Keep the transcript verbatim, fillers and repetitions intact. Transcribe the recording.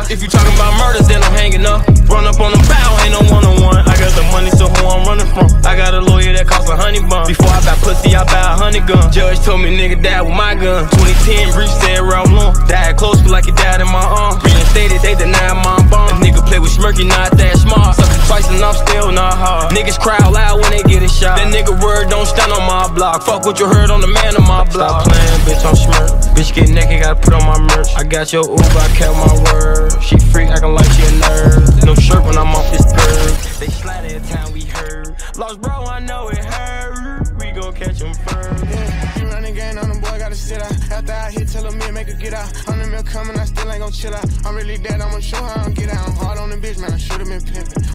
If you talking about murders, then I'm hanging up. Run up on the bow, ain't no one-on-one. I got the money, so who I'm running from? I got a lawyer that costs a honey bun. Before I buy pussy, I buy a honey gun. Judge told me, nigga, die with my gun. twenty ten, Breach said Ralph Lauren. Died close, but like he died in my arm. Reinstated, they denied my bomb. A nigga play with Smirky, not that smart. Suck it twice and I'm still not hard. Niggas cry out loud when they get a shot. That nigga word don't stand on my block. Fuck what you heard on the man on my block. Stop playing, bitch, I'm Smirk. Bitch get naked, gotta put on my merch. I got your Uber, I kept my word. She freak, acting like she a nerd. No shirt when I'm off this curb. They slide every time we heard. Lost bro, I know it hurt. We gon' catch him first. Yeah, you running game on them, boy, gotta sit out. After I hit, tell them me, make her get out. Hundred mil coming, I still ain't gon' chill out. I'm really dead, I'ma show her I don't get out. I'm hard on the bitch, man, I should've been pimpin'.